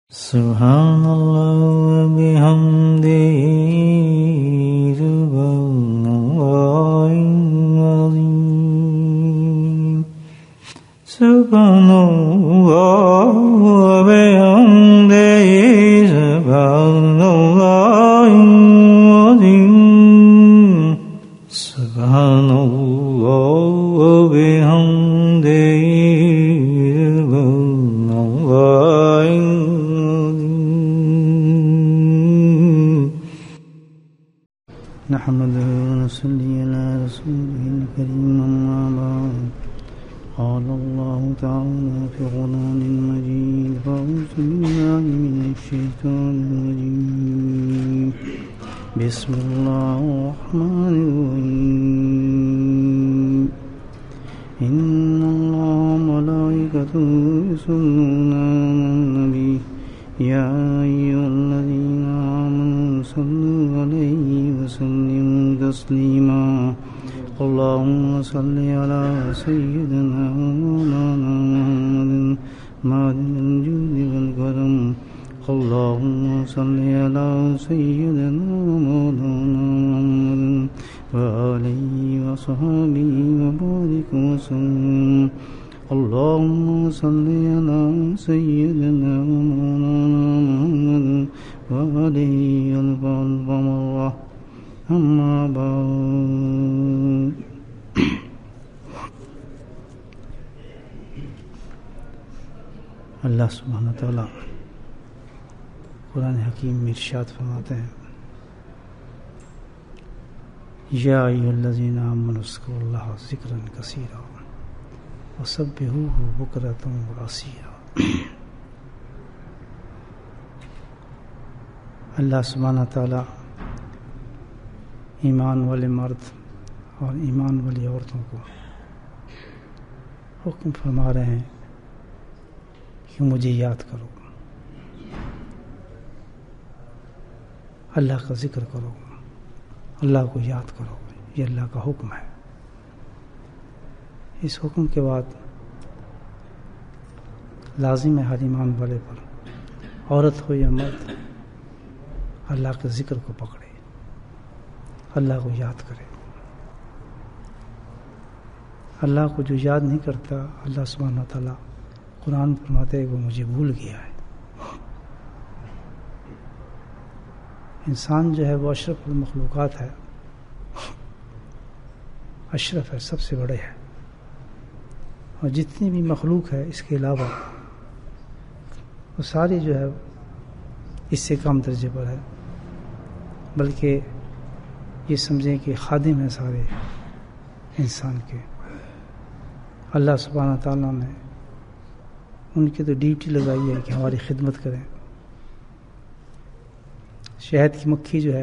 Subhanallah bihamdihi subhanallahil azim. Subhanallah bihamdihi subhanallahil azim. Subhanallah bihamdihi نحمده ونصلي على رسوله الكريم أما بعد قال الله تعالى في القرآن المجيد فأعوذ بالله من الشيطان الرجيم بسم الله الرحمن الرحيم إن الله وملائكته يصلون على النبي يا أيها الذين آمنوا صلوا عليه وسلموا تسليما اللهم صل على سيدنا ومولانا محمد معدن الجود والكرم اللهم صل على سيدنا ومولانا محمد وآله وصحبه وبارك وسلم اللهم صل على سيدنا ومولانا محمد وآله ألف مرة أما بعد اللہ سبحانہ تعالیٰ قرآن حکیم میں ارشاد فرماتے ہیں یا ایھا الذین آمنوا اذکروا اللہ ذکرا کثیرا وسبحوہ بکرۃ وعشیا. اللہ سبحانہ تعالیٰ ایمان والے مرد اور ایمان والی عورتوں کو حکم فرما رہے ہیں کہ مجھے یاد کرو، اللہ کا ذکر کرو، اللہ کو یاد کرو. یہ اللہ کا حکم ہے. اس حکم کے بعد لازم ہے ہر ایمان والے پر، عورت ہو یا مرد، اللہ کے ذکر کو پکڑے، اللہ کو یاد کرے. اللہ کو جو یاد نہیں کرتا، اللہ سبحانہ تعالیٰ قرآن فرماتے ہیں وہ مجھے بھول گیا ہے. انسان جو ہے وہ اشرف المخلوقات ہے، اشرف ہے، سب سے بڑے ہے، اور جتنی بھی مخلوق ہے اس کے علاوہ وہ ساری جو ہے اس سے کم درجے پر ہے، بلکہ یہ سمجھیں کہ خادم ہیں سارے انسان کے. اللہ سبحانہ تعالیٰ نے ان کی تو ڈیوٹی لگائی ہے کہ ہماری خدمت کریں. شہد کی مکھی جو ہے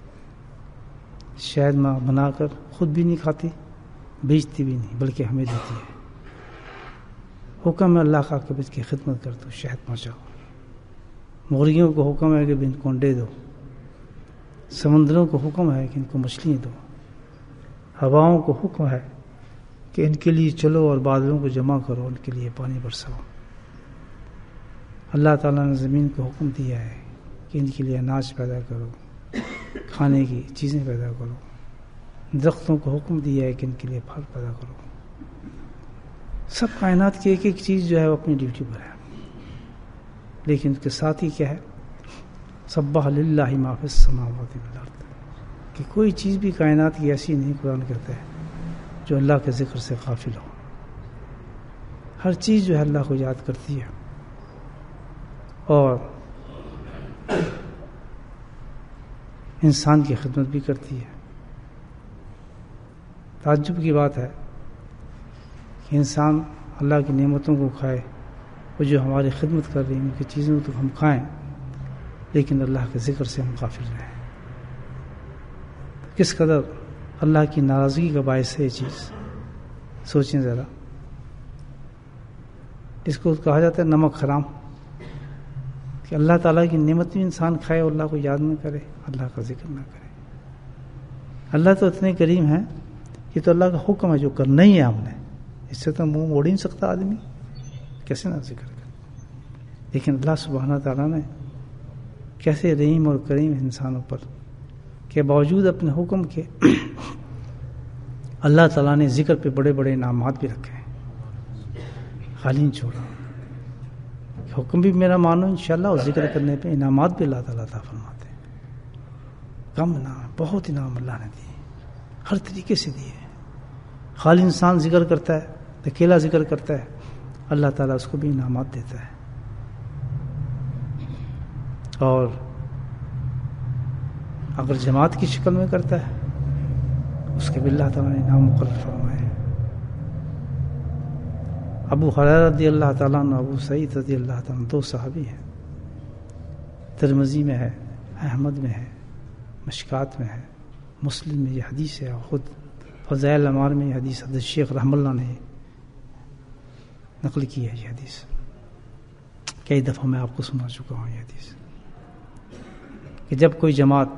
شہد بنا کر خود بھی نہیں کھاتی، بیچتی بھی نہیں، بلکہ ہمیں دیتی ہے. حکم ہے اللہ کا کہ اس کی خدمت کر دو، شہد پہنچاؤ. مرغیوں کو حکم ہے کہ ان کو انڈے دو. سمندروں کو حکم ہے کہ ان کو مچھلیاں دو. ہواؤں کو حکم ہے کہ ان کے لیے چلو اور بادلوں کو جمع کرو، ان کے لیے پانی برساؤ. اللہ تعالیٰ نے زمین کو حکم دیا ہے کہ ان کے لیے اناج پیدا کرو، کھانے کی چیزیں پیدا کرو. درختوں کو حکم دیا ہے کہ ان کے لیے پھل پیدا کرو. سب کائنات کی ایک ایک چیز جو ہے وہ اپنی ڈیوٹی پر ہے، لیکن اس کے ساتھ ہی کیا ہے، سبح للہ ما فی السماوات والارض، کہ کوئی چیز بھی کائنات کی ایسی نہیں، قرآن کہتا ہے، جو اللہ کے ذکر سے غافل ہو. ہر چیز جو ہے اللہ کو یاد کرتی ہے اور انسان کی خدمت بھی کرتی ہے. تعجب کی بات ہے کہ انسان اللہ کی نعمتوں کو کھائے، وہ جو ہماری خدمت کر رہی ہیں ان کی چیزوں تو ہم کھائیں، لیکن اللہ کے ذکر سے ہم غافل رہیں. کس قدر اللہ کی ناراضگی کا باعث ہے یہ چیز، سوچیں ذرا. اس کو کہا جاتا ہے نمک حرام، کہ اللہ تعالیٰ کی نعمت بھی انسان کھائے اور اللہ کو یاد نہ کرے، اللہ کا ذکر نہ کرے. اللہ تو اتنے کریم ہے، یہ تو اللہ کا حکم ہے جو کرنا ہی ہے ہم نے، اس سے تو منہ موڑ ہی نہیں سکتا آدمی، کیسے نہ ذکر کرے. لیکن اللہ سبحانہ تعالیٰ نے کیسے رحیم اور کریم انسانوں پر کہ باوجود اپنے حکم کے اللہ تعالیٰ نے ذکر پہ بڑے بڑے انعامات بھی رکھے ہیں، خالی نہیں چھوڑا. حکم بھی میرا مانو انشاءاللہ، اور ذکر کرنے پہ انعامات بھی اللہ تعالیٰ عطا فرماتے ہیں. کم انعام، بہت انعام اللہ نے دیے، ہر طریقے سے دیے. خالی انسان ذکر کرتا ہے، اکیلا ذکر کرتا ہے، اللہ تعالیٰ اس کو بھی انعامات دیتا ہے. اور اگر جماعت کی شکل میں کرتا ہے اس کے بھی اللہ تعالیٰ نے انعام مقرر فرمائے. ابو ہریرہ رضی اللہ تعالیٰ عنہ، ابو سعید رضی اللہ تعالیٰ عنہ، دو صحابی ہیں. ترمذی میں ہے، احمد میں ہے، مشکات میں ہے، مسلم میں یہ حدیث ہے، اور خود فضائل الاعمال میں یہ حدیث حضرت شیخ رحم اللہ نے نقل کی ہے. یہ حدیث کئی دفعہ میں آپ کو سنا چکا ہوں. یہ حدیث کہ جب کوئی جماعت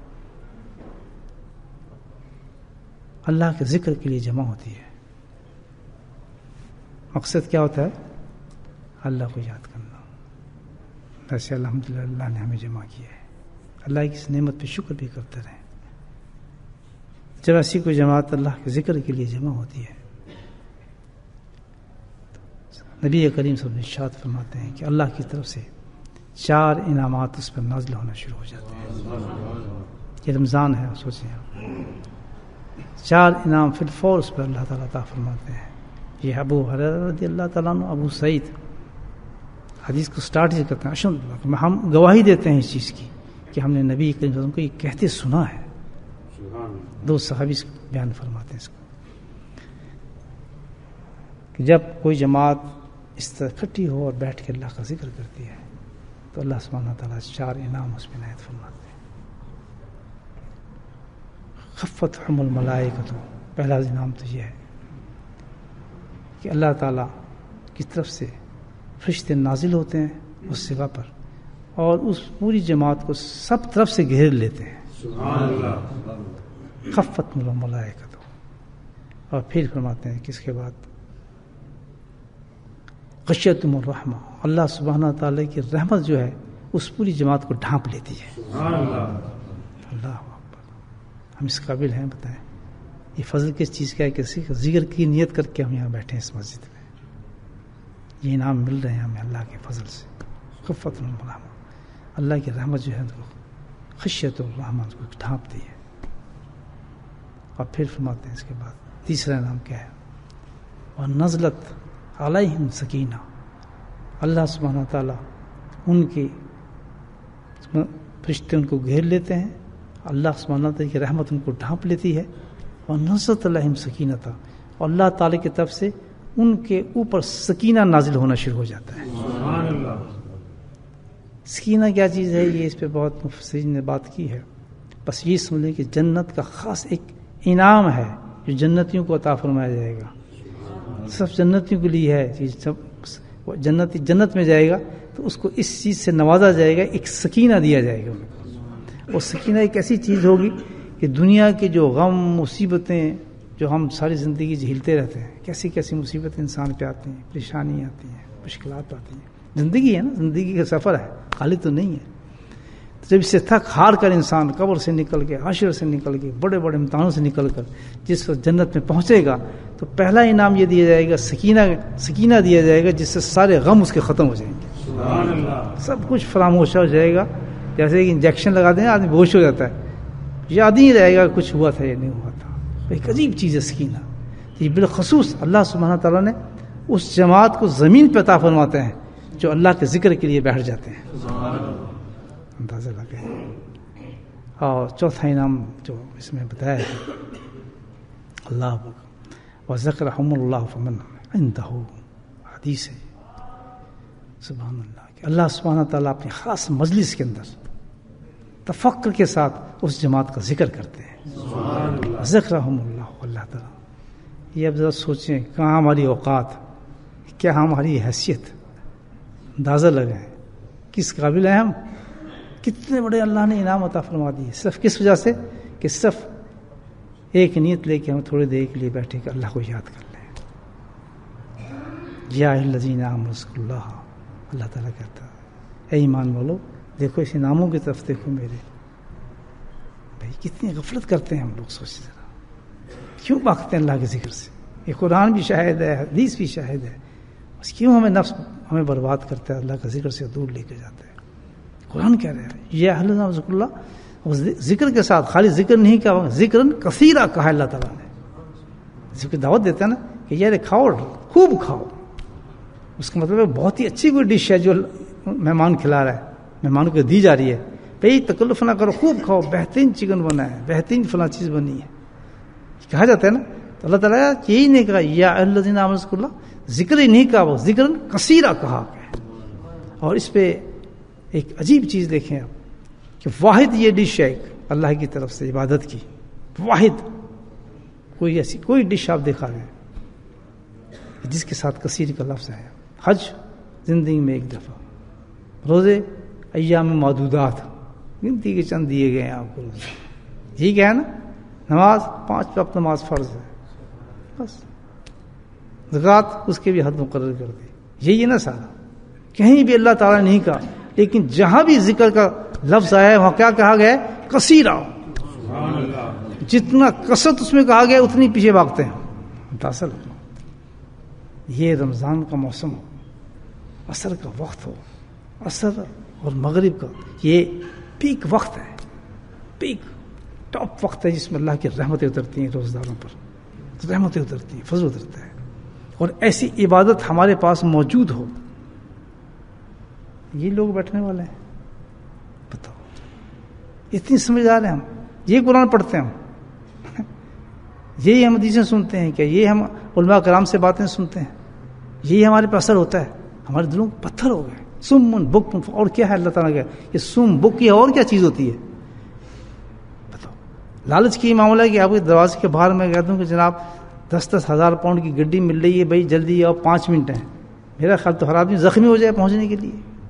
اللہ کے ذکر کے لیے جمع ہوتی ہے، مقصد کیا ہوتا ہے؟ اللہ کو یاد کرنا. ویسے الحمدللہ اللہ نے ہمیں جمع کیا ہے، اللہ کی اس نعمت پہ شکر بھی کرتے رہیں. جب ایسی کوئی جماعت اللہ کے ذکر کے لیے جمع ہوتی ہے، نبی کریم صلی اللہ علیہ وسلم ارشاد فرماتے ہیں کہ اللہ کی طرف سے 4 انعامات اس پر نازل ہونا شروع ہو جاتے ہیں. یہ رمضان ہے، سوچیں آپ، 4 انعام فی الفور اس پر اللہ تعالیٰ عطا فرماتے ہیں. یہ ابو ہریرہ رضی اللہ تعالیٰ عنہ، ابو سعید حدیث کو سٹارٹ ہی کرتے ہیں. ہم گواہی دیتے ہیں اس چیز کی کہ ہم نے نبی کریم صلی اللہ علیہ وسلم کو یہ کہتے سنا ہے. 2 صحابی بیان فرماتے ہیں اس کو کہ جب کوئی جماعت اس طرح اکٹھی ہو اور بیٹھ کے اللہ کا ذکر کرتی ہے تو اللہ سبحانہ تعالیٰ 4 انعام اس میں عنایت فرماتے ہیں. خفتہم الملائکۃ، پہلا انعام تو یہ ہے کہ اللہ تعالیٰ کی طرف سے فرشتے نازل ہوتے ہیں اس جگہ پر اور اس پوری جماعت کو سب طرف سے گھیر لیتے ہیں. سبحان اللہ. خفتہم الملائکۃ. اور پھر فرماتے ہیں کہ اس کے بعد غشیتہم الرحمہ، اللہ سبحانہ تعالیٰ کی رحمت جو ہے اس پوری جماعت کو ڈھانپ لیتی ہے. سبحان اللہ. اللہ اکبر. ہم اس قابل ہیں بتائیں یہ فضل کس چیز کا ہے؟ کسی کا ذکر کی نیت کر کے ہم یہاں بیٹھے ہیں اس مسجد میں. یہ انعام مل رہے ہیں ہمیں اللہ کے فضل سے. خفتہم الرحمہ، اللہ کی رحمت جو ہے خشیت الرحمہ کو ڈھانپتی ہے. اور پھر فرماتے ہیں اس کے بعد تیسرا انعام کیا ہے؟ اور نزلت علیہم سکینہ، اللہ سبحانہ تعالیٰ ان کے فرشتے ان کو گھیر لیتے ہیں، اللہ سبحانہ تعالیٰ کی رحمت ان کو ڈھانپ لیتی ہے. اور نزلت علیہم سکینہ تھا، اور اللہ تعالیٰ کی طرف سے ان کے اوپر سکینہ نازل ہونا شروع ہو جاتا ہے. سبحان اللہ. سکینہ کیا چیز ہے؟ یہ اس پہ بہت مفسرین نے بات کی ہے. بس یہ سمجھ لیں کہ جنت کا خاص ایک انعام ہے جو جنتیوں کو عطا فرمایا جائے گا. سب جنتیوں کے لیے ہے. سب جنتی جنت میں جائے گا تو اس کو اس چیز سے نوازا جائے گا، ایک سکینہ دیا جائے گا. اور سکینہ ایک ایسی چیز ہوگی کہ دنیا کے جو غم مصیبتیں جو ہم ساری زندگی جھیلتے رہتے ہیں، کیسی کیسی مصیبتیں انسان پہ آتی ہیں، پریشانی آتی ہیں، مشکلات آتی ہیں. زندگی ہے نا، زندگی کا سفر ہے، خالی تو نہیں ہے. جب اس سے تھک ہار کر انسان قبر سے نکل کے، حشر سے نکل کے، بڑے بڑے امتحانوں سے نکل کر جس وقت جنت میں پہنچے گا تو پہلا انعام یہ دیا جائے گا، سکینہ دیا جائے گا، جس سے سارے غم اس کے ختم ہو جائیں گے. سبحان اللہ. سب کچھ فراموش ہو جائے گا. جیسے کہ انجیکشن لگا دیں آدمی بے ہوش ہو جاتا ہے، یاد ہی نہیں رہے گا کچھ ہوا تھا یا نہیں ہوا تھا. ایک عجیب چیز ہے سکینہ. یہ بالخصوص اللہ سبحانہ تعالیٰ نے اس جماعت کو زمین پہ عطا فرماتے ہیں جو اللہ کے ذکر کے لیے بیٹھ جاتے ہیں. اندازہ لگے. اور چوتھا انعام جو اس میں بتایا ہے اللہ وذکرہم اللہ فمن عندہ، حدیث ہے. سبحان اللہ کہ اللہ سبحانہ تعالیٰ اپنی خاص مجلس کے اندر تفکر کے ساتھ اس جماعت کا ذکر کرتے ہیں. ذکرہم اللہ. اللہ تعالیٰ یہ اب ذرا سوچیں کہاں ہماری اوقات، کیا ہماری حیثیت، اندازہ لگائیں کس قابل ہیں ہم. کتنے بڑے اللہ نے انعام عطا فرما دیے صرف کس وجہ سے کہ صرف ایک نیت لے کے ہم تھوڑی دیر کے لیے بیٹھے کہ اللہ کو یاد کر لیں. یا الذین آمنوا اذکروا اللہ اللہ تعالیٰ کہتا اے ایمان والو دیکھو اس انعاموں کی طرف دیکھو میرے. بھائی کتنی غفلت کرتے ہیں ہم لوگ. سوچ ذرا کیوں بھاگتے ہیں اللہ کے ذکر سے. یہ قرآن بھی شاہد ہے, حدیث بھی شاہد ہے. بس کیوں ہمیں نفس ہمیں برباد کرتا ہے, اللہ کا ذکر سے دور لے کے جاتا ہے. قرآن کہہ رہا ہے یہ اہل ذکر اللہ, ذکر کے ساتھ خالی ذکر نہیں کہا, ذکرن کثیرہ کہا اللہ تعالیٰ نے. ذکر دعوت دیتا ہے نا کہ یار کھاؤ خوب کھاؤ. اس کا مطلب ہے بہت ہی اچھی کوئی ڈش ہے جو مہمان کھلا رہا ہے, مہمانوں کو دی جا رہی ہے. بھائی تکلف نہ کرو, خوب کھاؤ, بہترین چکن بنا ہے, بہترین فلاں چیز بنی ہے, کہا جاتا ہے نا. تو اللہ تعالیٰ یہی نہیں کہا یا الذین آمنوا اذکروا اللہ, ذکر ہی نہیں کہا, وہ ذکر کثیرہ کہا. اور اس پہ ایک عجیب چیز دیکھیں آپ کہ واحد یہ ڈش ہے ایک اللہ کی طرف سے عبادت کی, واحد کوئی ایسی کوئی ڈش آپ دکھا دیں جس کے ساتھ کثیر کا لفظ ہے. حج زندگی میں ایک دفعہ, روزے ایام معدودات, گنتی کے چند دیے گئے ہیں آپ کو. ٹھیک ہے نا, نماز 5 وقت نماز فرض ہے بس. زکوٰۃ اس کے بھی حد مقرر کر دی. یہی ہے نا سارا. کہیں بھی اللہ تعالیٰ نے نہیں کہا, لیکن جہاں بھی ذکر کا لفظ آیا ہے وہاں کیا کہا گیا ہے, کثیرہ. جتنا کثرت اس میں کہا گیا اتنی پیچھے بھاگتے ہیں. متاثر یہ رمضان کا موسم ہو, عصر کا وقت ہو, عصر اور مغرب کا یہ پیک وقت ہے, پیک ٹاپ وقت ہے جس میں اللہ کی رحمتیں اترتی ہیں روزداروں پر, رحمتیں اترتی ہیں, فضل اترتا ہے. اور ایسی عبادت ہمارے پاس موجود ہو. یہ لوگ بیٹھنے والے ہیں, بتاؤ اتنی سمجھدار ہیں ہم. یہ قرآن پڑھتے ہیں ہم, یہی ہم حدیثیں سنتے ہیں, کیا یہ ہم علماء کرام سے باتیں سنتے ہیں, یہی ہمارے پہ اثر ہوتا ہے. ہمارے دلوں پتھر ہو گئے. سم بک, اور کیا ہے اللہ تعالیٰ کا یہ سم بک کی اور کیا چیز ہوتی ہے بتاؤ. لالچ کی معاملہ ہے کہ آپ کے دروازے کے باہر میں کہتا ہوں کہ جناب 10-10 ہزار پاؤنڈ کی گڈی مل رہی ہے, بھائی جلدی آؤ 5 منٹ ہیں. میرا خیال تو ہر آدمی زخمی ہو جائے پہنچنے کے لیے,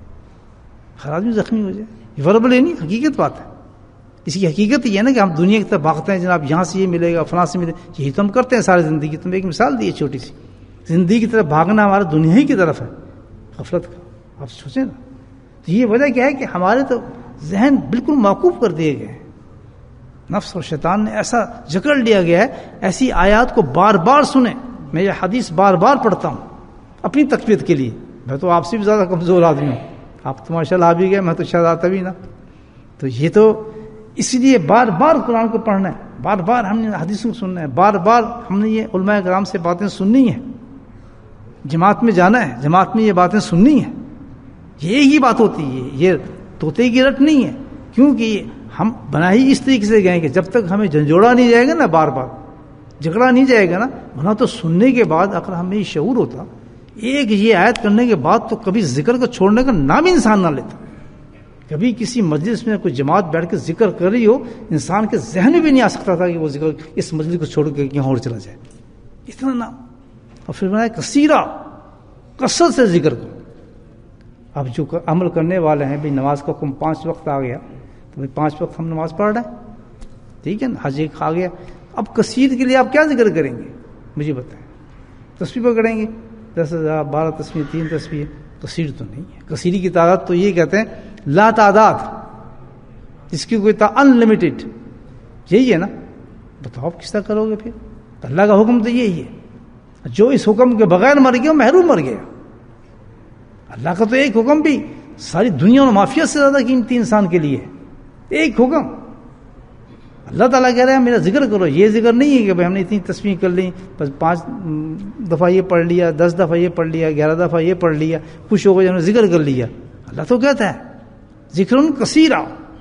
ہر آدمی زخمی ہو جائے. یہ وربل نہیں, حقیقت بات ہے. اس کی حقیقت یہ ہے نا کہ ہم دنیا کی طرف بھاگتے ہیں, جناب یہاں سے یہ ملے گا, فلاں سے ملے گا. یہی تو ہم کرتے ہیں ساری زندگی. تم ایک مثال دی ہے چھوٹی سی. زندگی کی طرف بھاگنا ہمارا دنیا ہی کی طرف ہے, غفلت کا. آپ سوچیں نا, تو یہ وجہ کیا ہے کہ ہمارے تو ذہن بالکل موقوف کر دیے گئے ہیں. نفس اور شیطان نے ایسا جکڑ لیا گیا ہے. ایسی آیات کو بار بار سنیں. میں یہ حدیث بار بار پڑھتا ہوں اپنی تقویت کے لیے. میں تو آپ سے بھی زیادہ کمزور آدمی ہوں, آپ تو ماشاء اللہ آ بھی گئے, میں تو شاید آتا بھی نہ. تو یہ تو اس لیے بار بار قرآن کو پڑھنا ہے, بار بار ہم نے حدیثوں کو سننا ہے, بار بار ہم نے یہ علماء کرام سے باتیں سننی ہیں, جماعت میں جانا ہے, جماعت میں یہ باتیں سننی ہیں. یہ ہی بات ہوتی ہے, یہ طوطے کی رٹ نہیں ہے. کیونکہ ہم بنا ہی اس طریقے سے گئے کہ جب تک ہمیں جھنجھوڑا نہیں جائے گا نا, بار بار جھگڑا نہیں جائے گا نا, ورنہ تو سننے کے بعد اگر ہمیں یہ شعور ہوتا, ایک یہ آیت کرنے کے بعد تو کبھی ذکر کو چھوڑنے کا نام انسان نہ لیتا. کبھی کسی مجلس میں کوئی جماعت بیٹھ کے ذکر کر رہی ہو, انسان کے ذہن میں بھی نہیں آ سکتا تھا کہ وہ ذکر اس مجلس کو چھوڑ کے کہیں اور چلا جائے. اتنا نام. اور پھر بنایا کثیرہ, کثرت سے ذکر کرو. اب جو عمل کرنے والے ہیں, بھائی نماز کا حکم 5 وقت آ گیا, تو بھائی 5 وقت ہم نماز پڑھ رہے ہیں, ٹھیک ہے نا. حج ایک آ گیا, اب کثیر کے لیے آپ کیا ذکر کریں گے مجھے بتائیں. تسبیح پکڑیں گے 10,000 12 تسبیح 3 تسبیح, کثیر تو نہیں ہے. کثیری کی تعداد تو یہ کہتے ہیں لا تعداد, اس کی کوئی ان لمیٹڈ, یہی ہے نا. بتاؤ آپ کس طرح کرو گے پھر. اللہ کا حکم تو یہی ہے, جو اس حکم کے بغیر مر گیا محروم مر گیا. اللہ کا تو ایک حکم بھی ساری دنیا اور معافیت سے زیادہ قیمتی انسان کے لیے ایک حکم. اللہ تعالیٰ کہہ رہے ہیں میرا ذکر کرو. یہ ذکر نہیں ہے کہ بھائی ہم نے اتنی تسبیح کر لی, بس 5 دفعہ یہ پڑھ لیا, 10 دفعہ یہ پڑھ لیا, 11 دفعہ یہ پڑھ لیا, خوش ہو گئے ہم نے ذکر کر لیا. اللہ تو کہتا ہے ذکر کثیرہ.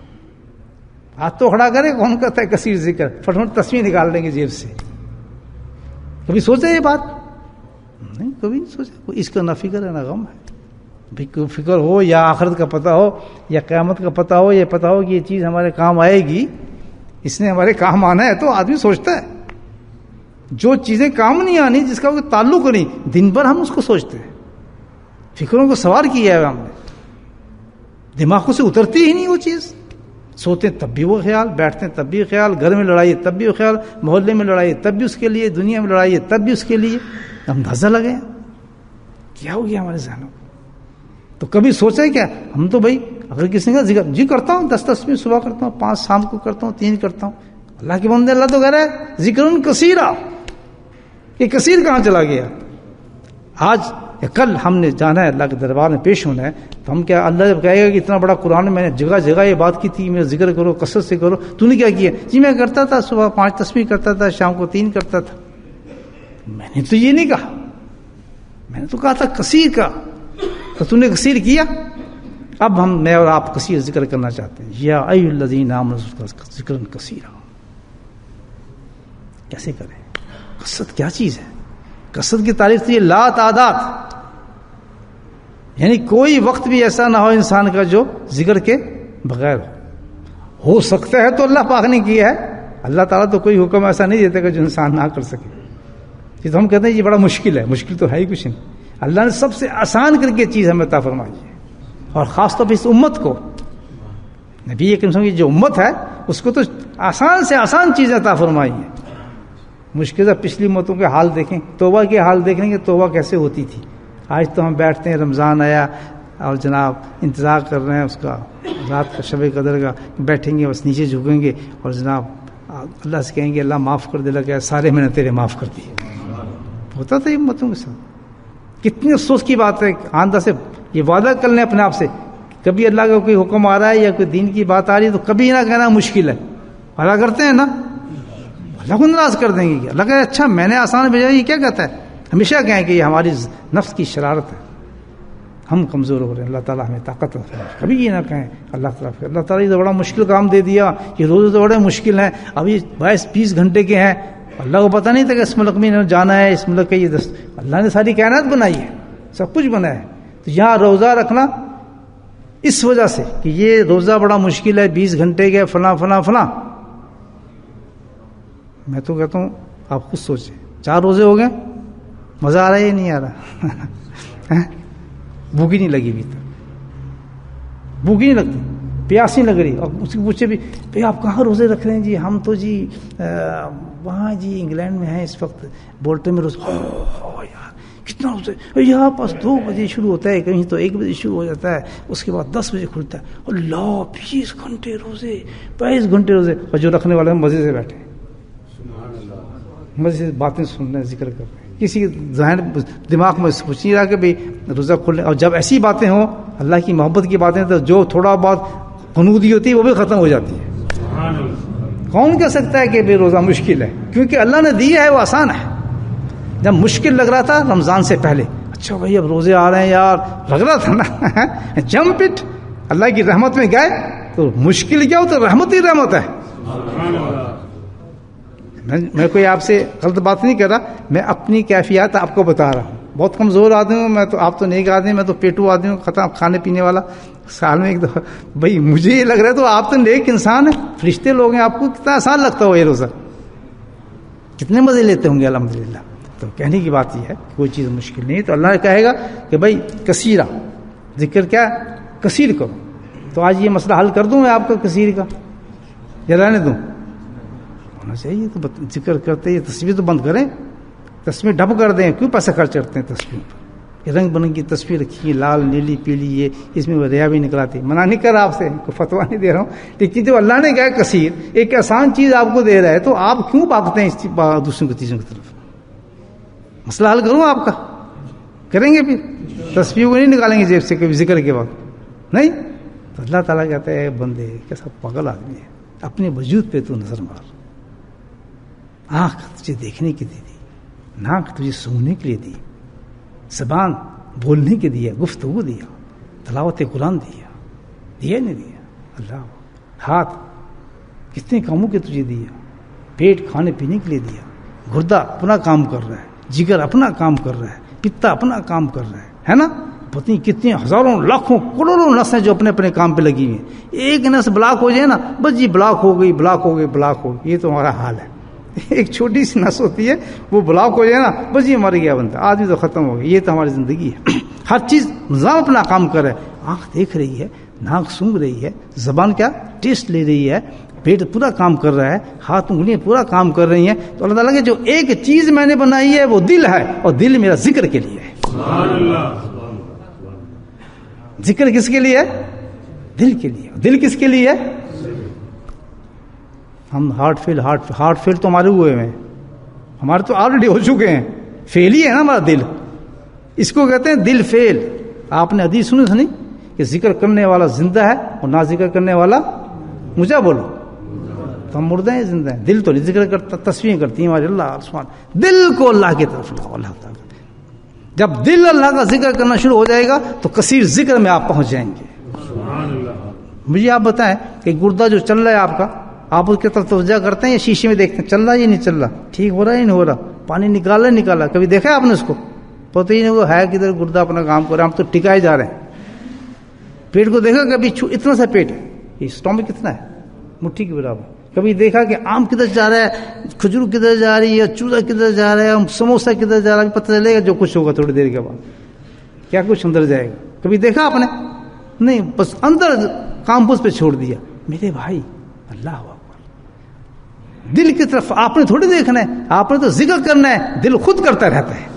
ہاتھ تو کھڑا کرے, کون کہتا ہے کثیر ذکر, فٹافٹ تسبیح نکال لیں گے جیب سے. کبھی سوچا یہ بات نہیں, کبھی نہیں سوچا. اس کا نہ فکر ہے نہ غم ہے. فکر ہو یا آخرت کا پتہ ہو یا قیامت کا پتہ ہو, یہ پتہ ہو کہ یہ چیز ہمارے کام آئے گی, اس نے ہمارے کام آنا ہے, تو آدمی سوچتا ہے. جو چیزیں کام نہیں آنی, جس کا کوئی تعلق نہیں, دن بھر ہم اس کو سوچتے ہیں. فکروں کو سوار کیا ہے ہم نے, دماغوں سے اترتی ہی نہیں وہ چیز. سوتے ہیں تب بھی وہ خیال, بیٹھتے ہیں تب بھی خیال, گھر میں لڑائی تب بھی وہ خیال, محلے میں لڑائی تب بھی اس کے لیے, دنیا میں لڑائی تب بھی اس کے لیے. ہم دھزا لگے, کیا ہو گیا ہمارے ذہنوں. تو کبھی سوچا ہے کیا؟ ہم تو بھائی اگر کسی نے ذکر جی کرتا ہوں 10 تسبیح صبح کرتا ہوں، 5 شام کو کرتا ہوں، 3 کرتا ہوں، اللہ کے بندے اللہ تو کہہ رہا ہے ذکر کثیرا، یہ کثیر کہاں چلا گیا؟ آج یا کل ہم نے جانا ہے اللہ کے دربار میں پیش ہونا ہے، تو ہم کیا اللہ جب کہے گا کہ اتنا بڑا قرآن میں نے جگہ جگہ یہ بات کی تھی میرا ذکر کرو کثرت سے کرو، تو نے کیا کیا؟ جی میں کرتا تھا صبح 5 تسبیح کرتا تھا، شام کو 3 کرتا تھا. میں نے تو یہ نہیں کہا، میں نے تو کہا تھا کثیر کا، تو نے کثیر کیا. اب میں اور آپ کثیر ذکر کرنا چاہتے ہیں. یا ایھا الذین آمنوا ذکرا کثیرا. کیسے کریں؟ کثرت کیا چیز ہے؟ کثرت کی تعریف تو یہ لا تعداد، یعنی کوئی وقت بھی ایسا نہ ہو انسان کا جو ذکر کے بغیر ہو سکتا ہے تو اللہ پاک نے کیا ہے. اللہ تعالیٰ تو کوئی حکم ایسا نہیں دیتا کہ جو انسان نہ کر سکے. یہ تو ہم کہتے ہیں یہ بڑا مشکل ہے، مشکل تو ہے ہی کچھ نہیں. اللہ نے سب سے آسان کر کے چیز ہمیں عطا فرمائی ہے، اور خاص طور پہ اس امت کو، نبی اکرم صلی اللہ علیہ وسلم کی جو امت ہے اس کو تو آسان سے آسان چیزیں عطا فرمائی ہیں. مشکل سے پچھلی امتوں کے حال دیکھیں، توبہ کے حال دیکھیں کہ توبہ کیسے ہوتی تھی. آج تو ہم بیٹھتے ہیں رمضان آیا اور جناب انتظار کر رہے ہیں اس کا رات کا شب قدر کا، بیٹھیں گے بس نیچے جھکیں گے اور جناب اللہ سے کہیں گے اللہ معاف کر دے، لگا سارے میں نے تیرے معاف کر دیے. ہوتا تھا یہ امتوں کے ساتھ. کتنی افسوس کی بات ہے. آندہ سے یہ وعدہ کر لیں اپنے آپ سے، کبھی اللہ کا کوئی حکم آ رہا ہے یا کوئی دین کی بات آ رہی ہے تو کبھی نہ کہنا مشکل ہے. اللہ کرتے ہیں نا، اللہ کو ناراض کر دیں گے. اللہ کہے اچھا میں نے آسان بھیجا، یہ کیا کہتا ہے؟ ہمیشہ کہیں کہ یہ ہماری نفس کی شرارت ہے، ہم کمزور ہو رہے ہیں، اللہ تعالیٰ ہمیں طاقت عطا فرمائے. کبھی یہ نہ کہیں اللہ تعالیٰ، اللہ تعالیٰ یہ تو بڑا مشکل کام دے دیا، یہ روزے تو بڑے مشکل ہیں، ابھی 22-20 گھنٹے کے ہیں. اللہ کو پتہ نہیں تھا کہ اس ملک میں جانا ہے، اس ملک کا یہ اللہ نے ساری کائنات بنائی ہے، سب کچھ بنا ہے. تو یہاں روزہ رکھنا اس وجہ سے کہ یہ روزہ بڑا مشکل ہے، 20 گھنٹے کے فلاں فلاں فلاں. میں تو کہتا ہوں آپ خود سوچیں، 4 روزے ہو گئے، مزہ آ رہا ہے یا نہیں آ رہا؟ بھوک ہی نہیں لگی ابھی تک، بھوک ہی نہیں لگتی، پیاس نہیں لگ رہی. اور اس کو پوچھے بھی بھائی آپ کہاں روزے رکھ رہے ہیں؟ جی ہم تو جی وہاں جی انگلینڈ میں ہیں اس وقت، بولتے میں روز یار کتنا روزے، یہاں پاس 2 بجے شروع ہوتا ہے، کہیں تو 1 بجے شروع ہو جاتا ہے، اس کے بعد 10 بجے کھلتا ہے. اللہ 20 گھنٹے روزے، 22 گھنٹے روزے. اور جو رکھنے والے مزے سے بیٹھے مزے سے باتیں سن رہے ہیں، ذکر کر رہے ہیں، کسی ذہن دماغ میں سوچ نہیں رہا کہ بھائی روزہ کھولنے. اور جب ایسی باتیں ہوں اللہ کی محبت کی باتیں تو جو تھوڑا بہت قنوتی ہوتی ہے وہ بھی ختم ہو جاتی ہے. کون کہہ سکتا ہے کہ بھائی روزہ مشکل ہے؟ کیونکہ اللہ نے دیا ہے وہ آسان ہے. جب مشکل لگ رہا تھا رمضان سے پہلے، اچھا بھائی اب روزے آ رہے ہیں یار، لگ رہا تھا نا جمپ اٹ، اللہ کی رحمت میں گئے تو مشکل کیا ہو تو رحمت ہی رحمت ہے. میں کوئی آپ سے غلط بات نہیں کر رہا، میں اپنی کیفیات آپ کو بتا رہا ہوں. بہت کمزور آدمی ہوں میں تو، آپ تو نیک آدمی، میں تو پیٹو آدمی ہوں، ختم کھانے پینے والا. سال میں 1 دفعہ بھائی مجھے یہ لگ رہا ہے تو آپ تو نیک انسان ہیں، فرشتے لوگ ہیں، آپ کو کتنا آسان لگتا ہو یہ روزہ، کتنے مزے لیتے ہوں گے الحمدللہ. تو کہنے کی بات یہ ہے کوئی چیز مشکل نہیں. تو اللہ کہے گا کہ بھائی کثیرہ ذکر کیا کثیر کرو. تو آج یہ مسئلہ حل کر دوں میں آپ کا کثیر کا، یا رہنے دوں؟ ہونا چاہیے. تو ذکر کرتے یہ تصویر تو بند کریں، تصویر ڈب کر دیں. کیوں پیسہ خرچ کرتے ہیں تصویر پر؟ یہ رنگ برنگی تصویر رکھی، لال نیلی پیلی، یہ اس میں ریا بھی نکلاتی. منع نہیں کر رہا آپ سے، کوئی فتویٰ نہیں دے رہا ہوں، لیکن جو اللہ نے کہا کثیر، ایک آسان چیز آپ کو دے رہا ہے تو آپ کیوں بھاگتے ہیں اس دوسروں کی چیزوں کی طرف؟ مسئلہ حل کروں آپ کا، کریں گے پھر تصویر کو نہیں نکالیں گے جیب سے کبھی ذکر کے وقت نہیں. تو اللہ تعالیٰ کہتا ہے بندے کیسا پاگل آدمی ہے، اپنے وجود پہ تو نظر مار. آنکھ تجھے دیکھنے کی دی، ناک تجھے سونگنے کے لیے دی، زبان بولنے کے دیا، گفتگو دیا، تلاوت قرآن دیا نہیں دیا؟ اللہ. ہاتھ کتنے کاموں کے تجھے دیا، پیٹ کھانے پینے کے لیے دیا، گردہ اپنا کام کر رہا ہے، جگر اپنا کام کر رہا ہے، پتا اپنا کام کر رہا ہے نا. پتہ کتنے ہزاروں لاکھوں کروڑوں نسیں جو اپنے اپنے کام پہ لگی ہوئی ہیں. ایک نس بلاک ہو جائے نا بس جی بلاک ہو گئی، بلاک ہو گئی، بلاک ہو گئی. یہ تو ہمارا حال ہے. ایک چھوٹی سی نس ہوتی ہے وہ بلاک ہو جائے نا بس یہ مر گیا بندہ، آدمی تو ختم ہو گیا. یہ تو ہماری زندگی ہے. ہر چیز نظام اپنا کام کر رہا ہے. آنکھ دیکھ رہی ہے، ناک سونگ رہی ہے، زبان کیا ٹیسٹ لے رہی ہے، پیٹ پورا کام کر رہا ہے، ہاتھ انگلیاں پورا کام کر رہی ہیں. تو اللہ تعالیٰ کہ جو ایک چیز میں نے بنائی ہے وہ دل ہے، اور دل میرا ذکر کے لیے ہے. ذکر کس کے لیے ہے؟ دل کے لیے. دل کس کے لیے ہے؟ ہم ہارٹ فیل تو ہمارے ہوئے ہیں, ہمارے تو آلریڈی ہو چکے ہیں, فیل ہی ہے نا ہمارا دل, اس کو کہتے ہیں دل فیل. آپ نے حدیث سنی کہ ذکر کرنے والا زندہ ہے اور نہ ذکر کرنے والا مجھے بولو, تو ہم مردے ہیں زندہ ہیں. دل تو نہیں ذکر کرتا, تصویریں کرتی ہیں ہمارے اللہ سبحان. دل کو اللہ کی طرف لاؤ, اللہ تعالیٰ. جب دل اللہ کا ذکر کرنا شروع ہو جائے گا تو کثیر ذکر میں آپ پہنچ جائیں گے. مجھے آپ بتائیں کہ گردہ جو چل رہا ہے آپ کا, آپ اس کی طرف توجہ کرتے ہیں یا شیشے میں دیکھتے ہیں چل رہا ہے یا نہیں چل رہا, ٹھیک ہو رہا ہے یا نہیں ہو رہا, پانی نکالا, کبھی دیکھا ہے آپ نے اس کو؟ پتہ ہی نہیں وہ ہے کدھر, گردہ اپنا کام کر رہا ہے, ہم تو ٹکائے جا رہے ہیں. پیٹ کو دیکھا کبھی؟ اتنا سا پیٹ ہے, یہ اسٹومک کتنا ہے, مٹھی کے برابر. کبھی دیکھا کہ آم کدھر جا رہا ہے, کھجور کدھر جا رہی ہے, چوزا کدھر جا رہا ہے, سموسا کدھر جا رہا ہے, پتہ چلے گا جو کچھ ہوگا تھوڑی دیر کے بعد, کیا کچھ اندر جائے گا. کبھی دیکھا آپ نے؟ نہیں, بس اندر کامپوس پہ چھوڑ دیا. میرے بھائی اللہ اکبر, دل کی طرف آپ نے تھوڑی دیکھنا ہے, آپ نے تو ذکر کرنا ہے. دل خود کرتا رہتا ہے.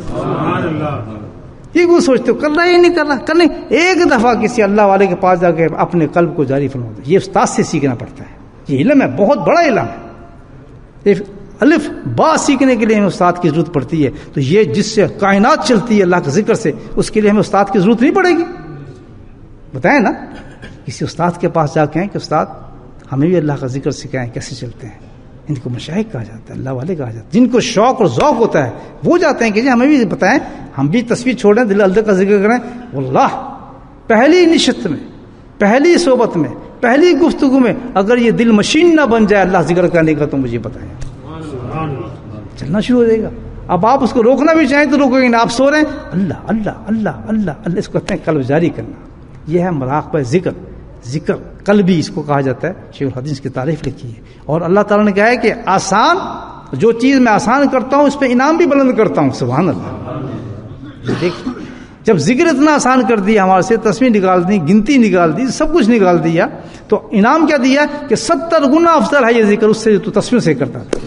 یہ وہ سوچتے ہو کر رہا ہے یا نہیں کر رہا, کرنے ایک دفعہ کسی اللہ والے کے پاس جا کے اپنے قلب کو جاری فرما دو. یہ استاد سے سیکھنا پڑتا ہے, یہ علم ہے, بہت بڑا علم ہے. الف با سیکھنے کے لیے ہمیں استاد کی ضرورت پڑتی ہے. تو یہ جس سے کائنات چلتی ہے اللہ کے ذکر سے, اس کے لیے ہمیں استاد کی ضرورت نہیں پڑے گی. بتائیں نا, کسی استاد کے پاس جا کے ہیں کہ استاد ہمیں بھی اللہ کا ذکر سکھائیں, کیسے چلتے ہیں. ان کو مشائخ کہا جاتا ہے, اللہ والے کہا جاتا ہے. جن کو شوق اور ذوق ہوتا ہے وہ جاتے ہیں کہ جی ہمیں بھی بتائیں, ہم بھی تصویر چھوڑیں, دل اللہ کا ذکر کریں. واللہ پہلی نشست میں, پہلی صحبت میں, پہلی گفتگو میں اگر یہ دل مشین نہ بن جائے اللہ ذکر کرنے کا, تو مجھے بتائیں چلنا شروع ہو جائے گا. اب آپ اس کو روکنا بھی چاہیں تو روکو گے نہیں. آپ سو رہے ہیں, اللہ اللہ اللہ اللہ اللہ, اس کو کہتے ہیں قلب جاری کرنا. یہ ہے مراقبہ ذکر. ذکر قلبی اس کو کہا جاتا ہے. شیخ الحدیث کی تعریف لکھی ہے. اور اللہ تعالیٰ نے کہا ہے کہ آسان, جو چیز میں آسان کرتا ہوں اس پہ انعام بھی بلند کرتا ہوں. سبحان اللہ. دیکھ, جب ذکر اتنا آسان کر دیا ہمارے سے, تصویر نکال دی, گنتی نکال دی, سب کچھ نکال دیا, تو انعام کیا دیا کہ 70 گنا افضل ہے یہ ذکر اس سے جو تو تصویر سے کرتا تھا.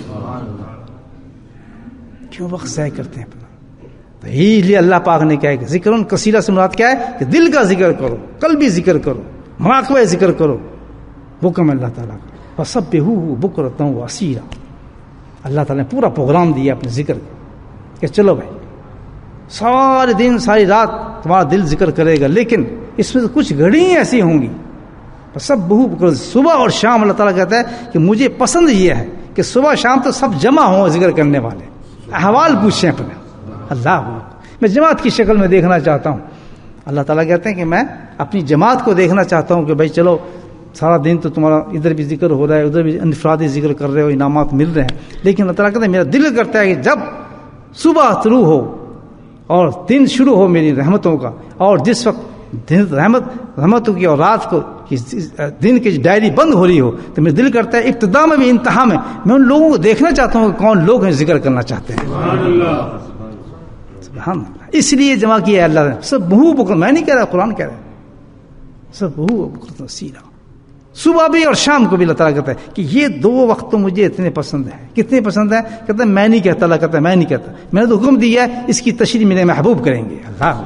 کیوں وقت ضائع کرتے ہیں اپنا. تو یہی لیے اللہ پاک نے کہا ہے کہ ذکر کثیرہ سے مراد کیا ہے کہ دل کا ذکر کرو, قلبی ذکر کرو, مراقبہ ذکر کرو. حکم اللہ تعالیٰ کا فسبحوہ بکرۃ و اصیلا. اللہ تعالیٰ نے پورا پروگرام دیا اپنے ذکر کا کہ چلو بھائی سارے دن ساری رات تمہارا دل ذکر کرے گا, لیکن اس میں کچھ گھڑیاں ایسی ہوں گی. فسبحوہ بکرۃ, صبح اور شام اللہ تعالیٰ کہتا ہے کہ مجھے پسند یہ ہے کہ صبح شام تو سب جمع ہوں ذکر کرنے والے, احوال پوچھیں اپنے. اللہ میں جماعت کی شکل میں دیکھنا چاہتا ہوں. اللہ تعالیٰ کہتے ہیں کہ میں اپنی جماعت کو دیکھنا چاہتا ہوں کہ بھائی چلو سارا دن تو تمہارا ادھر بھی ذکر ہو رہا ہے, ادھر بھی انفرادی ذکر کر رہے ہو, انعامات مل رہے ہیں, لیکن اللہ تعالیٰ کہتے ہیں میرا دل کرتا ہے کہ جب صبح طلوع ہو اور دن شروع ہو میری رحمتوں کا, اور جس وقت رحمتوں کی اور رات کو دن کی ڈائری بند ہو رہی ہو, تو میرا دل کرتا ہے ابتدا میں بھی انتہا میں ان لوگوں کو دیکھنا چاہتا ہوں کہ کون لوگ ہیں ذکر کرنا چاہتے ہیں. سبحان اللہ. اس لیے جمع کیا ہے اللہ نے. سب بہو بکر, میں نہیں کہہ رہا, قرآن کہہ رہا ہے. سب بہو بکر سیرا, صبح بھی اور شام کو بھی اللہ تعالیٰ کہتا ہے کہ یہ دو وقت تو مجھے اتنے پسند ہیں. کتنے پسند ہیں؟ کہتا ہے میں نہیں کہتا, اللہ کہتا ہے میں نہیں کہتا, میں نے تو حکم دیا ہے, اس کی تشریح میرے محبوب کریں گے. اللہ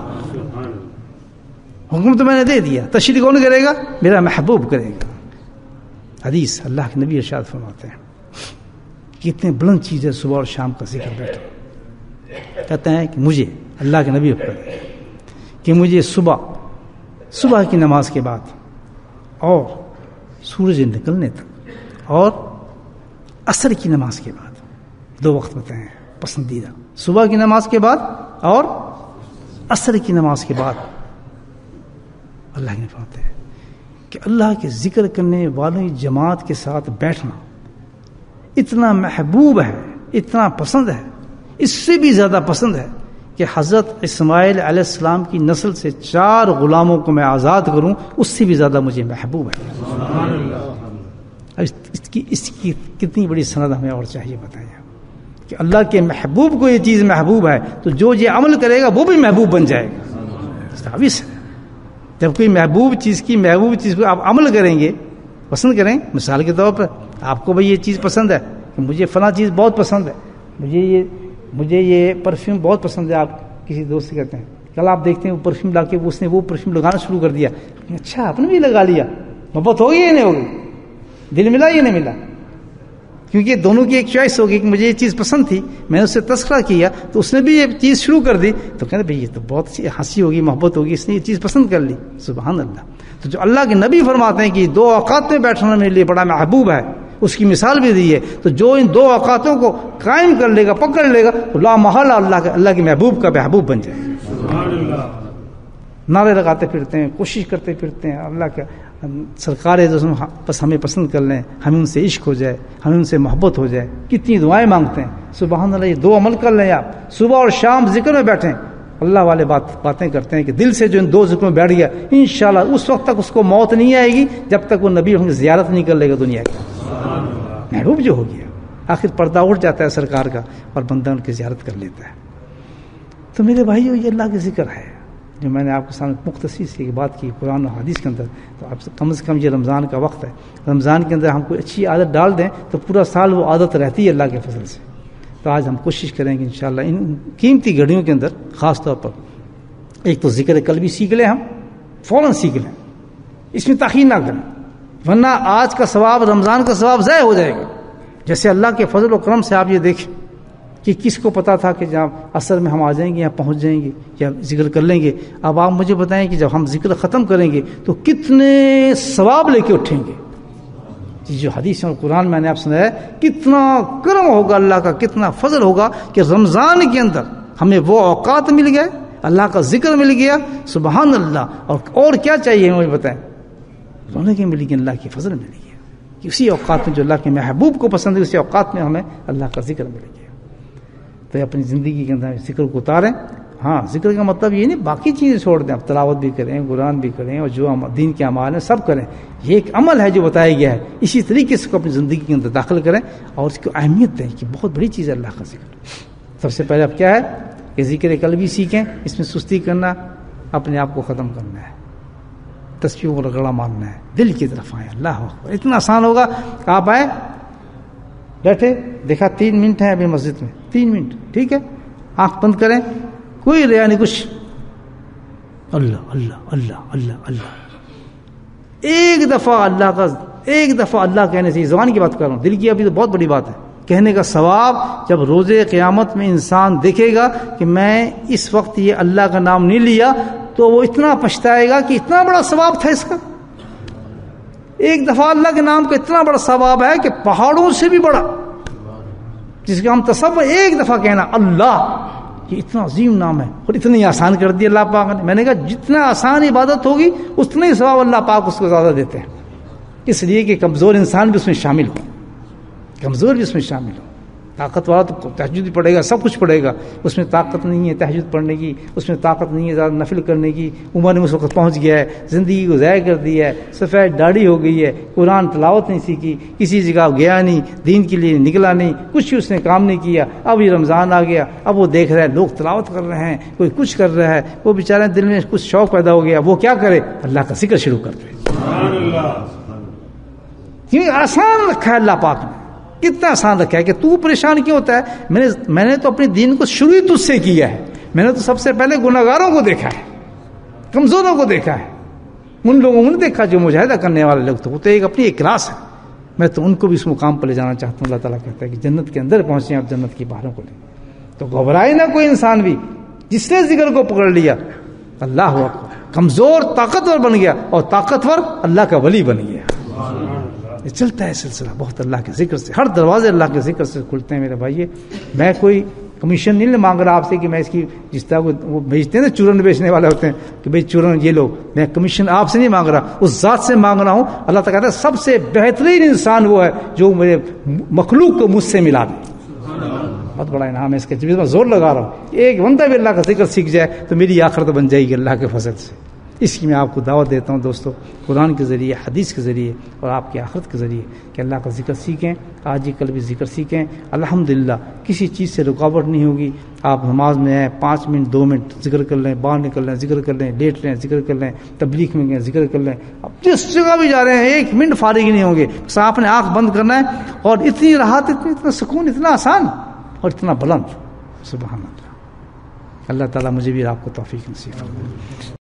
حکم تو میں نے دے دیا, تشریح کون کرے گا؟ میرا محبوب کرے گا. حدیث اللہ کے نبی ارشاد فرماتے ہیں کتنے بلند چیز ہے صبح اور شام کا ذکر. بیٹھو, کہتے ہیں کہ مجھے اللہ کے نبی کہ مجھے صبح کی نماز کے بعد اور سورج نکلنے تک اور عصر کی نماز کے بعد, 2 وقت بتائے ہیں پسندیدہ, صبح کی نماز کے بعد اور عصر کی نماز کے بعد. اللہ نے فرماتے ہیں کہ اللہ کے ذکر کرنے والوں کی جماعت کے ساتھ بیٹھنا اتنا محبوب ہے, اتنا پسند ہے, اس سے بھی زیادہ پسند ہے کہ حضرت اسماعیل علیہ السلام کی نسل سے 4 غلاموں کو میں آزاد کروں, اس سے بھی زیادہ مجھے محبوب ہے. اس کی کتنی بڑی سند ہمیں اور چاہیے بتائیں کہ اللہ کے محبوب کو یہ چیز محبوب ہے, تو جو یہ عمل کرے گا وہ بھی محبوب بن جائے گا. ثابت ہے جب کوئی محبوب چیز کو آپ عمل کریں گے, پسند کریں. مثال کے طور پر آپ کو بھائی یہ چیز پسند ہے, کہ مجھے فلاں چیز بہت پسند ہے, مجھے یہ پرفیوم بہت پسند ہے. آپ کسی دوست سے کہتے ہیں کل آپ دیکھتے ہیں وہ پرفیوم لا کے اس نے وہ پرفیوم لگانا شروع کر دیا. اچھا آپ نے بھی لگا لیا, محبت ہوگی یا نہیں ہوگی, دل ملا یا نہیں ملا؟ کیونکہ دونوں کی ایک چوائس ہوگی کہ مجھے یہ چیز پسند تھی, میں نے اس سے تذکرہ کیا تو اس نے بھی یہ چیز شروع کر دی, تو کہتے بھائی یہ تو بہت اچھی ہنسی ہوگی, محبت ہوگی, اس نے یہ چیز پسند کر لی. سبحان اللہ. تو جو اللہ کے نبی فرماتے ہیں کہ 2 اوقات میں بیٹھنا میرے لیے بڑا محبوب ہے, اس کی مثال بھی دی ہے. تو جو ان 2 اوقاتوں کو قائم کر لے گا, پکڑ لے گا, تو لا محالہ اللہ کے محبوب کا محبوب بن جائے گا. نعرے لگاتے پھرتے ہیں, کوشش کرتے پھرتے ہیں اللہ کا سرکار بس ہمیں پسند کر لیں, ہمیں ان سے عشق ہو جائے, ہمیں ان سے محبت ہو جائے. کتنی دعائیں مانگتے ہیں. سبحان اللہ. یہ 2 عمل کر لیں آپ, صبح اور شام ذکر میں بیٹھیں, اللہ والے باتیں کرتے ہیں کہ دل سے جو ان 2 ذکر میں بیٹھ گیا, انشاءاللہ اس وقت تک اس کو موت نہیں آئے گی جب تک وہ نبی کی زیارت نہیں کر لے گا دنیا کی. محبوب جو ہو گیا, آخر پردہ اٹھ جاتا ہے سرکار کا اور بندہ ان کی زیارت کر لیتا ہے. تو میرے بھائیو یہ اللہ کا ذکر ہے جو میں نے آپ کے سامنے مختصر سی بات کی قرآن و حدیث کے اندر. تو آپ کم سے کم یہ رمضان کا وقت ہے, رمضان کے اندر ہم کوئی اچھی عادت ڈال دیں تو پورا سال وہ عادت رہتی ہے اللہ کے فضل سے. تو آج ہم کوشش کریں گے انشاءاللہ ان قیمتی گھڑیوں کے اندر خاص طور پر ایک تو ذکر قلبی سیکھ لیں, ہم فوراً سیکھ لیں, اس میں تاخیر نہ کریں, ورنہ آج کا ثواب رمضان کا ثواب ضائع ہو جائے گا. جیسے اللہ کے فضل و کرم سے آپ یہ دیکھیں کہ کس کو پتا تھا کہ جب عصر میں ہم آ جائیں گے یا پہنچ جائیں گے یا ذکر کر لیں گے. اب آپ مجھے بتائیں کہ جب ہم ذکر ختم کریں گے تو کتنے ثواب لے کے اٹھیں گے. جو حدیث اور قرآن میں نے آپ سنایا, کتنا کرم ہوگا اللہ کا, کتنا فضل ہوگا کہ رمضان کے اندر ہمیں وہ اوقات مل گئے, اللہ کا ذکر مل گیا. سبحان اللہ. اور کیا چاہیے مجھے بتائیں؟ سونے کی ملی گی, اللہ کی فضل مل گیا کہ اسی اوقات میں جو اللہ کے محبوب کو پسند ہے اسی اوقات میں ہمیں اللہ کا ذکر مل گیا. تو اپنی زندگی کے اندر ذکر کو اتاریں. ہاں, ذکر کا مطلب یہ نہیں باقی چیزیں چھوڑ دیں, اب تلاوت بھی کریں, قرآن بھی کریں, اور جو دین کے اعمال ہیں سب کریں. یہ ایک عمل ہے جو بتایا گیا ہے, اسی طریقے سے اس کو اپنی زندگی کے اندر داخل کریں اور اس کو اہمیت دیں کہ بہت بڑی چیز ہے اللہ کا ذکر. سب سے پہلے اب کیا ہے کہ ذکر قلبی سیکھیں, اس میں سستی کرنا, اپنے آپ کو ختم کرنا ہے, تسبیح کو رگڑا مارنا ہے, دل کی طرف آئیں. اللہ اکبر. اتنا آسان ہوگا. آپ آئیں, بیٹھے, دیکھا 3 منٹ ہے ابھی مسجد میں, 3 منٹ ٹھیک ہے, آنکھ بند کریں, کوئی ریا نہیں کچھ, اللہ اللہ اللہ اللہ اللہ. ایک دفعہ اللہ کہنے سے, زبان کی بات کر رہا ہوں, دل کی ابھی تو بہت بڑی بات ہے. کہنے کا ثواب جب روز قیامت میں انسان دیکھے گا کہ میں اس وقت یہ اللہ کا نام نہیں لیا, تو وہ اتنا پچھتائے گا کہ اتنا بڑا ثواب تھا اس کا. ایک دفعہ اللہ کے نام کا اتنا بڑا ثواب ہے کہ پہاڑوں سے بھی بڑا, جس کا ہم تصور ایک دفعہ کہنا اللہ, یہ اتنا عظیم نام ہے اور اتنی آسان کر دی اللہ پاک نے. میں نے کہا جتنا آسان عبادت ہوگی اتنا ہی ثواب اللہ پاک اس کو زیادہ دیتے ہیں, اس لیے کہ کمزور انسان بھی اس میں شامل ہو, کمزور بھی اس میں شامل ہو. طاقت والا تو تہجد بھی پڑھے گا, سب کچھ پڑھے گا, اس میں طاقت نہیں ہے تہجد پڑھنے کی, اس میں طاقت نہیں ہے زیادہ نفل کرنے کی, عمر میں اس وقت پہنچ گیا ہے, زندگی کو ضائع کر دیا ہے, سفید داڑھی ہو گئی ہے, قرآن تلاوت نہیں سیکھی, کسی جگہ گیا نہیں, دین کے لیے نکلا نہیں, کچھ اس نے کام نہیں کیا. اب یہ رمضان آ گیا, اب وہ دیکھ رہا ہے لوگ تلاوت کر رہے ہیں, کوئی کچھ کر رہا ہے, وہ بیچارے دل میں کچھ شوق پیدا ہو گیا, وہ کیا کرے, اللہ کا ذکر شروع کر دے. کیونکہ آسان رکھا ہے اللہ پاک نے, کتنا آسان رکھا ہے کہ تو پریشان کیوں ہوتا ہے. میں نے تو اپنے دین کو شروع ہی تجھ سے کیا ہے. میں نے تو سب سے پہلے گناہگاروں کو دیکھا ہے, کمزوروں کو دیکھا ہے, ان لوگوں نے دیکھا جو مجاہدہ کرنے والے لوگ. تو وہ تو ایک اپنی ایک کلاس ہے, میں تو ان کو بھی اس مقام پر لے جانا چاہتا ہوں. اللہ تعالیٰ کہتا ہے کہ جنت کے اندر پہنچے آپ جنت کی باہروں کو لیں. تو گھبرائے نہ کوئی انسان بھی, جس نے ذکر کو پکڑ لیا, اللہ اکبر, کمزور طاقتور بن گیا اور طاقتور اللہ کا ولی بن گیا. یہ چلتا ہے سلسلہ بہت اللہ کے ذکر سے. ہر دروازے اللہ کے ذکر سے کھلتے ہیں میرے بھائی. میں کوئی کمیشن نہیں مانگ رہا آپ سے کہ میں اس کی, جس طرح وہ بیچتے ہیں نا, چورن بیچنے والے ہوتے ہیں کہ بھائی چورن یہ لو, میں کمیشن آپ سے نہیں مانگ رہا, اس ذات سے مانگ رہا ہوں. اللہ تعالیٰ کہتا ہے سب سے بہترین انسان وہ ہے جو میرے مخلوق کو مجھ سے ملا دے. بہت بڑا انعام ہے اس کے, جب میں زور لگا رہا ہوں. ایک بندہ بھی اللہ کا ذکر سیکھ جائے تو میری آخرت بن جائے گی اللہ کے فضل سے. اس کی میں آپ کو دعوت دیتا ہوں دوستو, قرآن کے ذریعے, حدیث کے ذریعے اور آپ کی آخرت کے ذریعے کہ اللہ کا ذکر سیکھیں. آج ہی کل بھی ذکر سیکھیں. الحمدللہ کسی چیز سے رکاوٹ نہیں ہوگی. آپ نماز میں آئیں, 5 منٹ 2 منٹ ذکر کر لیں, باہر نکل لیں ذکر کر لیں, لیٹ لیں ذکر کر لیں, تبلیغ میں گئے ذکر کر لیں, اب جس جگہ بھی جا رہے ہیں 1 منٹ فارغ ہی نہیں ہوں گے. بس آپ نے آنکھ بند کرنا ہے اور اتنی راحت, اتنا سکون, اتنا آسان اور اتنا بلند. سبحان اللہ. اللہ تعالیٰ مجھے بھی آپ کو توفیق نصیب فرمائے.